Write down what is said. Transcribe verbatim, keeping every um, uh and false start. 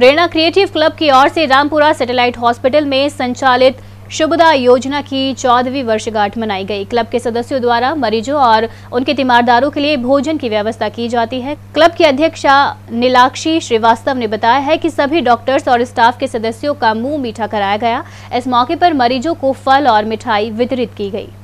प्रेरणा creative club की ओर से Rampura satellite hospital में संचालित शुभदा योजना की चौदहवीं वर्षगांठ मनाई गई। क्लब के सदस्यों द्वारा मरीजों और उनके तीमारदारों के लिए भोजन की व्यवस्था की जाती है। क्लब की अध्यक्षा नीलाक्षी श्रीवास्तव ने बताया है कि सभी डॉक्टर्स और स्टाफ के सदस्यों का मुंह मीठा कराया गया। इस मौके पर मरीजों को फल और मिठाई वितरित की गई।